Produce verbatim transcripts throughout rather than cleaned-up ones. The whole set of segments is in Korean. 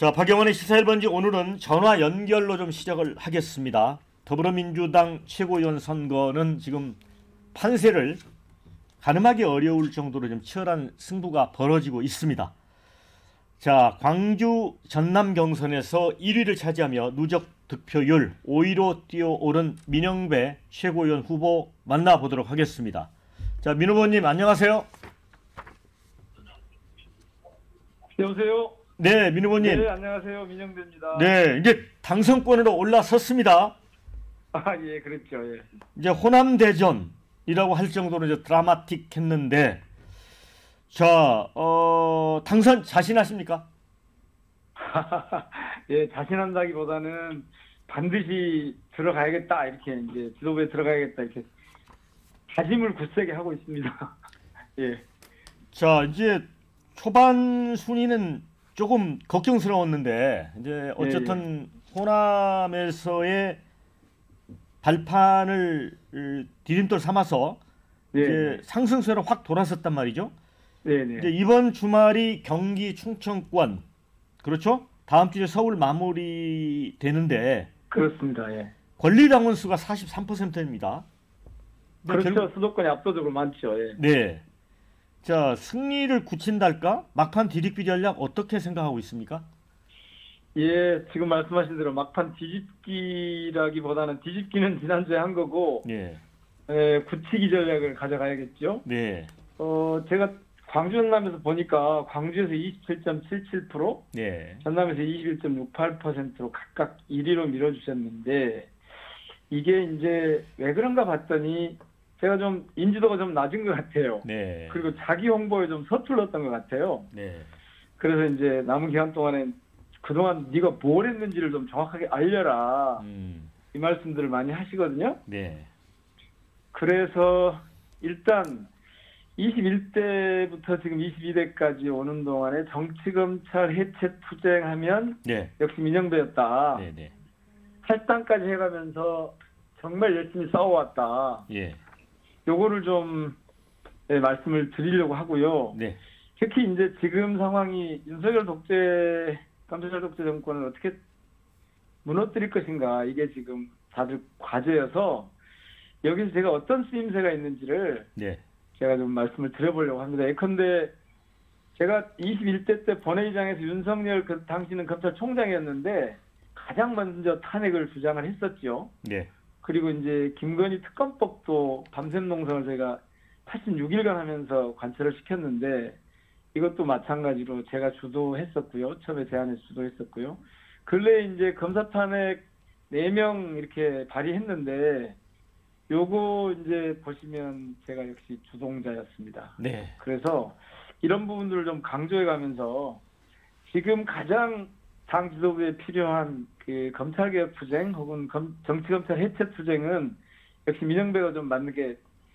자, 박영원의 시사 일 번지 오늘은 전화 연결로 좀 시작을 하겠습니다. 더불어민주당 최고위원 선거는 지금 판세를 가늠하기 어려울 정도로 좀 치열한 승부가 벌어지고 있습니다. 자, 광주 전남 경선에서 일 위를 차지하며 누적 득표율 오 위로 뛰어오른 민영배 최고위원 후보 만나보도록 하겠습니다. 자, 민 후보님 안녕하세요. 여보세요. 네, 민 후보님. 네, 안녕하세요. 민영배입니다. 네, 이제 당선권으로 올라섰습니다. 아, 예, 그렇죠. 예. 이제 호남 대전이라고 할 정도로 이제 드라마틱했는데, 자, 어, 당선 자신하십니까? 예, 자신한다기보다는 반드시 들어가야겠다 이렇게 이제 지도부에 들어가야겠다 이렇게 다짐을 굳세게 하고 있습니다. 예. 자, 이제 초반 순위는 조금 걱정스러웠는데 이제 어쨌든 예, 예. 호남에서의 발판을 디딤돌 삼아서 예, 이제 예. 상승세로 확 돌아섰단 말이죠. 네, 네. 이제 이번 주말이 경기 충청권, 그렇죠? 다음 주에 서울 마무리 되는데 그렇습니다. 예. 권리당원 수가 사십삼 퍼센트입니다. 그렇죠. 결... 수도권이 압도적으로 많죠. 예. 네. 자, 승리를 굳힌달까? 막판 뒤집기 전략 어떻게 생각하고 있습니까? 예, 지금 말씀하신 대로 막판 뒤집기라기보다는 뒤집기는 지난주에 한 거고, 예, 예 굳히기 전략을 가져가야겠죠. 네. 어, 제가 광주 전남에서 보니까 광주에서 이십칠 점 칠칠 퍼센트, 예, 전남에서 이십일 점 육팔 퍼센트로 각각 일 위로 밀어주셨는데, 이게 이제 왜 그런가 봤더니 제가 좀 인지도가 좀 낮은 것 같아요. 네. 그리고 자기 홍보에 좀 서툴렀던 것 같아요. 네. 그래서 이제 남은 기간 동안에 그동안 네가 뭘 했는지를 좀 정확하게 알려라. 음. 이 말씀들을 많이 하시거든요. 네. 그래서 일단 이십일 대부터 지금 이십이 대까지 오는 동안에 정치검찰 해체 투쟁하면 네, 역시 민영배였다. 네, 네. 탈당까지 해가면서 정말 열심히 싸워왔다. 예. 요거를 좀 네, 말씀을 드리려고 하고요. 네. 특히 이제 지금 상황이 윤석열 독재, 검찰 독재 정권을 어떻게 무너뜨릴 것인가, 이게 지금 다들 과제여서 여기서 제가 어떤 쓰임새가 있는지를 네, 제가 좀 말씀을 드려보려고 합니다. 예컨대 제가 이십일 대 때 본회의장에서 윤석열 그 당시는 검찰총장이었는데 가장 먼저 탄핵을 주장을 했었죠. 네. 그리고 이제 김건희 특검법도 밤샘 농성을 저희가 팔십육 일간 하면서 관철을 시켰는데 이것도 마찬가지로 제가 주도했었고요. 처음에 제안해서 주도했었고요. 근래 이제 검사 탄핵 네 명 이렇게 발의했는데 요거 이제 보시면 제가 역시 주동자였습니다. 네. 그래서 이런 부분들을 좀 강조해 가면서 지금 가장 당 지도부에 필요한 그 검찰개혁 투쟁 혹은 검, 정치검찰 해체 투쟁은 역시 민영배가 좀 맞는 게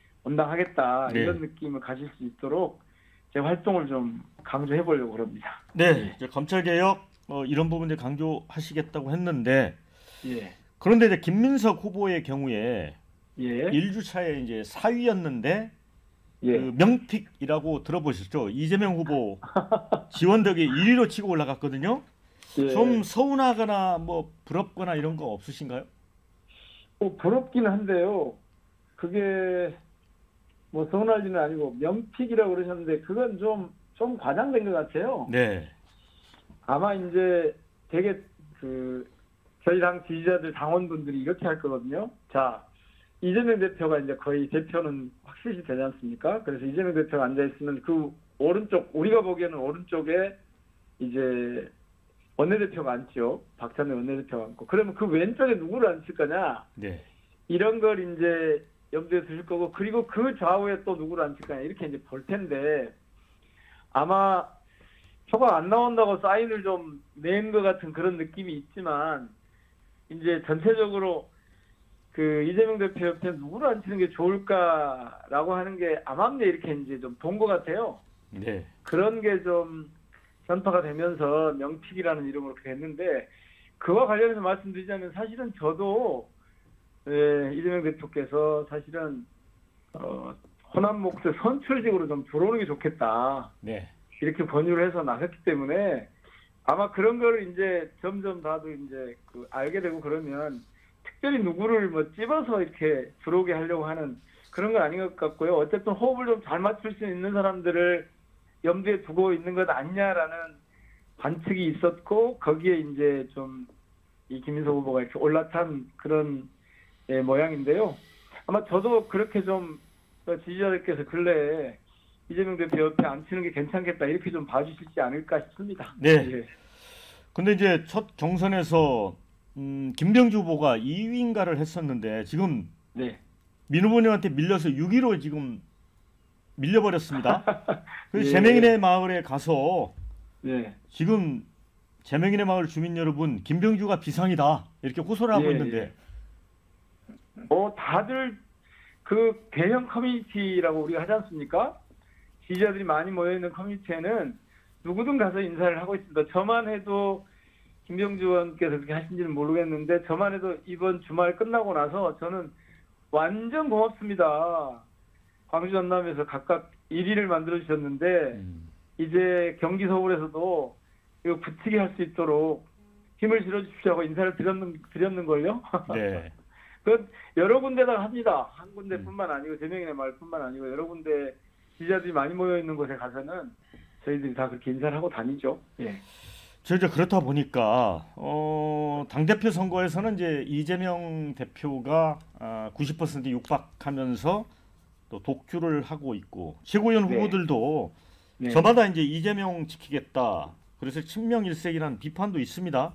온당하겠다. 네. 이런 느낌을 가질 수 있도록 제 활동을 좀 강조해 보려고 합니다. 네, 네. 검찰개혁 어, 이런 부분들 강조하시겠다고 했는데, 예. 그런데 이제 김민석 후보의 경우에 예. 일 주차에 이제 사 위였는데 예. 그 명픽이라고 들어보셨죠? 이재명 후보 지원덕이 일 위로 치고 올라갔거든요. 예. 좀 서운하거나 뭐 부럽거나 이런 거 없으신가요? 어, 부럽기는 한데요. 그게 뭐 서운할 일은 아니고 명픽이라고 그러셨는데 그건 좀, 좀 과장된 것 같아요. 네. 아마 이제 되게 그 저희 당 지지자들 당원분들이 이렇게 할 거거든요. 자, 이재명 대표가 이제 거의 대표는 확실시 되지 않습니까? 그래서 이재명 대표가 앉아있으면 그 오른쪽, 우리가 보기에는 오른쪽에 이제 원내대표가 앉죠. 박찬대 원내대표가 앉고. 그러면 그 왼쪽에 누구를 앉힐 거냐? 네. 이런 걸 이제 염두에 두실 거고, 그리고 그 좌우에 또 누구를 앉힐 거냐? 이렇게 이제 볼 텐데, 아마 표가 안 나온다고 사인을 좀 낸 것 같은 그런 느낌이 있지만, 이제 전체적으로 그 이재명 대표 옆에 누구를 앉히는 게 좋을까라고 하는 게 암암리에 이렇게 이제 좀 본 것 같아요. 네. 그런 게 좀 전파가 되면서 명픽이라는 이름으로 그렇게 했는데, 그와 관련해서 말씀드리자면 사실은 저도 예, 이재명 대표께서 사실은 어, 호남 목소리 선출직으로 좀 들어오는 게 좋겠다. 네. 이렇게 권유를 해서 나섰기 때문에 아마 그런 거를 이제 점점 다들 이제 그 알게 되고 그러면 특별히 누구를 뭐 찝어서 이렇게 들어오게 하려고 하는 그런 건 아닌 것 같고요. 어쨌든 호흡을 좀 잘 맞출 수 있는 사람들을 염두에 두고 있는 것 아니냐라는 관측이 있었고, 거기에 이제 좀 이 김인석 후보가 이렇게 올라탄 그런 예, 모양인데요. 아마 저도 그렇게 좀 지지자들께서 근래에 이재명 대표 옆에 앉히는 게 괜찮겠다 이렇게 좀 봐주시지 않을까 싶습니다. 네. 예. 근데 이제 첫 경선에서 음, 김병주 후보가 이 위인가를 했었는데 지금 네. 민 후보님한테 밀려서 육 위로 지금 밀려버렸습니다. 그래서 예. 재명인의 마을에 가서 네. 지금 재명인의 마을 주민 여러분 김병주가 비상이다 이렇게 호소를 하고 예, 있는데 예. 어 다들 그 대형 커뮤니티라고 우리가 하지 않습니까? 지지자들이 많이 모여있는 커뮤니티에는 누구든 가서 인사를 하고 있습니다. 저만 해도 김병주 의원께서 그렇게 하신지는 모르겠는데 저만 해도 이번 주말 끝나고 나서 저는 완전 고맙습니다. 광주 전남에서 각각 일 위를 만들어 주셨는데 음. 이제 경기 서울에서도 이거 붙이게 할 수 있도록 힘을 실어 주십시오 하고 인사를 드렸는, 드렸는 걸요. 네. 그 여러 군데다가 합니다. 한 군데뿐만 아니고 재명인의 마을뿐만 아니고 여러 군데 지지자들이 많이 모여 있는 곳에 가서는 저희들이 다 그렇게 인사를 하고 다니죠. 예. 저 이제 그렇다 보니까 어, 당 대표 선거에서는 이제 이재명 대표가 아, 구십 퍼센트 육박하면서 또 독주를 하고 있고 최고위원 네. 후보들도 네. 저마다 이제 이재명 지키겠다. 그래서 친명일색이라는 비판도 있습니다.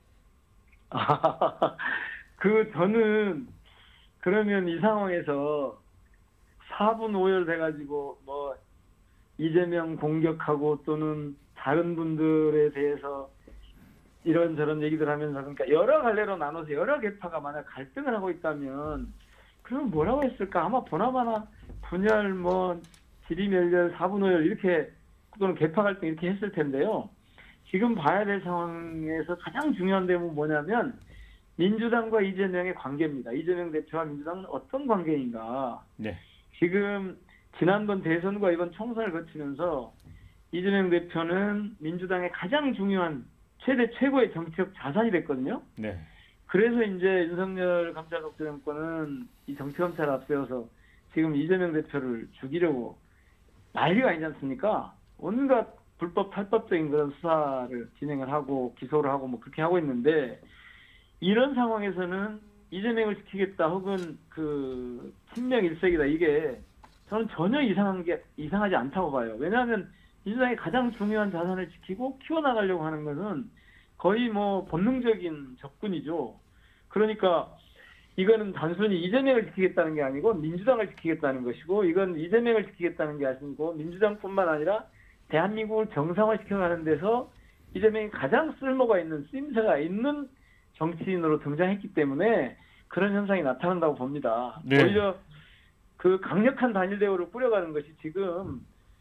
아, 그 저는 그러면 이 상황에서 사분 오열 돼가지고 뭐 이재명 공격하고 또는 다른 분들에 대해서 이런저런 얘기들 하면서 그러니까 여러 갈래로 나눠서 여러 계파가 만약 갈등을 하고 있다면 그러면 뭐라고 했을까? 아마 보나마나 분열 뭐 지리멸렬 사분 오열 이렇게 또는 계파 갈등 이렇게 했을 텐데요. 지금 봐야 될 상황에서 가장 중요한 점은 뭐냐면 민주당과 이재명의 관계입니다. 이재명 대표와 민주당은 어떤 관계인가. 네. 지금 지난번 대선과 이번 총선을 거치면서 이재명 대표는 민주당의 가장 중요한 최대 최고의 정치적 자산이 됐거든요. 네. 그래서 이제 윤석열 검찰국정원은 이 정치검찰을 앞세워서 지금 이재명 대표를 죽이려고 난리가 아니지 않습니까? 온갖 불법 탈법적인 그런 수사를 진행을 하고 기소를 하고 뭐 그렇게 하고 있는데 이런 상황에서는 이재명을 지키겠다 혹은 그 친명 일색이다 이게 저는 전혀 이상한 게 이상하지 않다고 봐요. 왜냐하면 민주당의 가장 중요한 자산을 지키고 키워나가려고 하는 것은 거의 뭐 본능적인 접근이죠. 그러니까 이거는 단순히 이재명을 지키겠다는 게 아니고 민주당을 지키겠다는 것이고 이건 이재명을 지키겠다는 게 아니고 민주당뿐만 아니라 대한민국을 정상화시켜가는 데서 이재명이 가장 쓸모가 있는 쓰임새가 있는 정치인으로 등장했기 때문에 그런 현상이 나타난다고 봅니다. 네. 오히려 그 강력한 단일 대우를 꾸려가는 것이 지금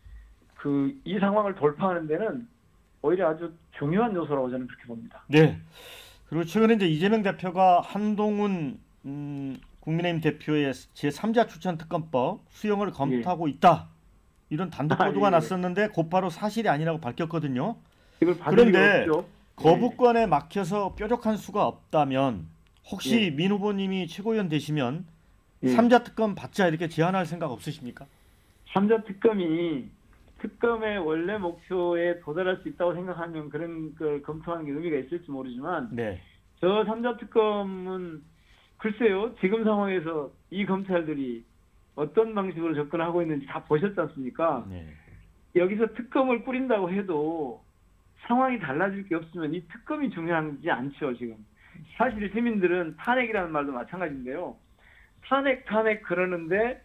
그 이 상황을 돌파하는 데는 오히려 아주 중요한 요소라고 저는 그렇게 봅니다. 네. 그리고 최근에 이제 이재명 대표가 한동훈 음, 국민의힘 대표의 제삼자 추천 특검법 수용을 검토하고 예. 있다. 이런 단독 보도가 아, 예. 났었는데 곧바로 사실이 아니라고 밝혔거든요. 이걸 그런데 거부권에 막혀서 뾰족한 수가 없다면 혹시 예. 민 후보님이 최고위원 되시면 예. 삼자 특검 받자 이렇게 제안할 생각 없으십니까? 삼자 특검이 특검의 원래 목표에 도달할 수 있다고 생각하면 그런 걸 검토하는 게 의미가 있을지 모르지만 네. 저 삼자 특검은 글쎄요. 지금 상황에서 이 검찰들이 어떤 방식으로 접근하고 있는지 다 보셨지 않습니까? 네. 여기서 특검을 꾸린다고 해도 상황이 달라질 게 없으면 이 특검이 중요하지 않죠. 지금 사실 시민들은 탄핵이라는 말도 마찬가지인데요. 탄핵 탄핵 그러는데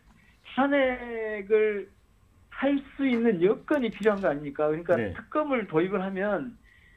탄핵을 할 수 있는 여건이 필요한 거 아닙니까? 그러니까 네. 특검을 도입을 하면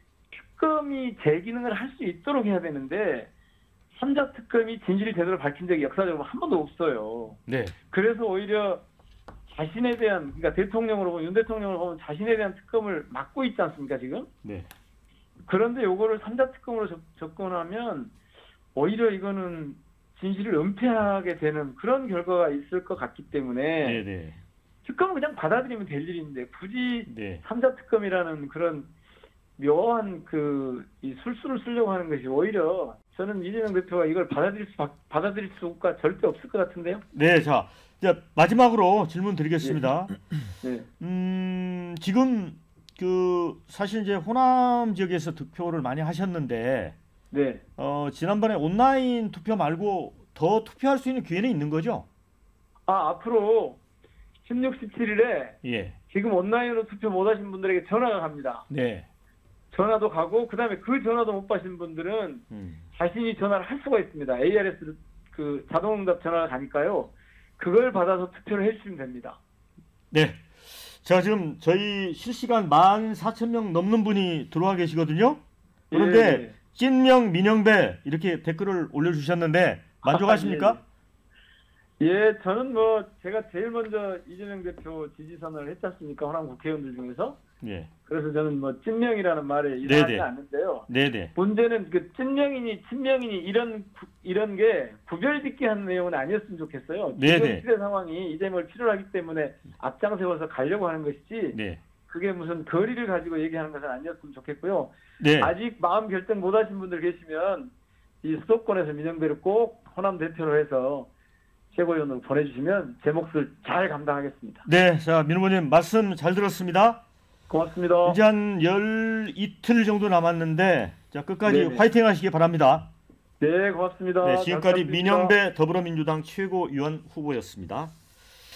특검이 제 기능을 할 수 있도록 해야 되는데 삼자 특검이 진실이 제대로 밝힌 적이 역사적으로 한 번도 없어요. 네. 그래서 오히려 자신에 대한, 그러니까 대통령으로 보면, 윤 대통령으로 보면 자신에 대한 특검을 막고 있지 않습니까, 지금? 네. 그런데 요거를 삼자 특검으로 접, 접근하면 오히려 이거는 진실을 은폐하게 되는 그런 결과가 있을 것 같기 때문에 네, 네. 특검은 그냥 받아들이면 될 일인데 굳이 네. 삼자 특검이라는 그런 묘한 그 이 술수를 쓰려고 하는 것이 오히려 저는 이재명 대표가 이걸 받아들일 수 받아들일 수가 절대 없을 것 같은데요. 네, 자, 이제 마지막으로 질문 드리겠습니다. 네. 음, 지금 그 사실 이제 호남 지역에서 득표를 많이 하셨는데, 네. 어, 지난번에 온라인 투표 말고 더 투표할 수 있는 기회는 있는 거죠? 아, 앞으로 십육, 십칠일에 예. 지금 온라인으로 투표 못 하신 분들에게 전화가 갑니다. 네. 전화도 가고 그다음에 그 전화도 못 받으신 분들은 음. 자신이 전화를 할 수가 있습니다. 에이알에스 그 자동응답 전화가 가니까요. 그걸 받아서 투표를 해주시면 됩니다. 네. 자, 지금 저희 실시간 만 사천 명 넘는 분이 들어와 계시거든요. 그런데 예. 찐명 민영배 이렇게 댓글을 올려주셨는데 만족하십니까? 아, 예, 예, 저는 뭐 제가 제일 먼저 이재명 대표 지지 선언을 했지 않습니까? 호남 국회의원들 중에서. 예. 그래서 저는 뭐 찐명이라는 말에 이상하지 네네. 않는데요. 네네. 문제는 그 찐명이니 친명이니 이런 구- 이런 게 구별짓기 하는 내용은 아니었으면 좋겠어요. 네네. 지금 시대 상황이 이재명을 필요로 하기 때문에 앞장 세워서 가려고 하는 것이지. 네. 그게 무슨 거리를 가지고 얘기하는 것은 아니었으면 좋겠고요. 네. 아직 마음 결정 못하신 분들 계시면 이 수도권에서 민영배를 꼭 호남 대표로 해서 최고위원으로 보내주시면 제 몫을 잘 감당하겠습니다. 네. 자, 민 후보님 말씀 잘 들었습니다. 고맙습니다. 이제 한 열 이틀 정도 남았는데 자, 끝까지 네네. 화이팅 하시기 바랍니다. 네, 고맙습니다. 네, 잘 지금까지 부탁드립니다. 민영배 더불어민주당 최고위원 후보였습니다.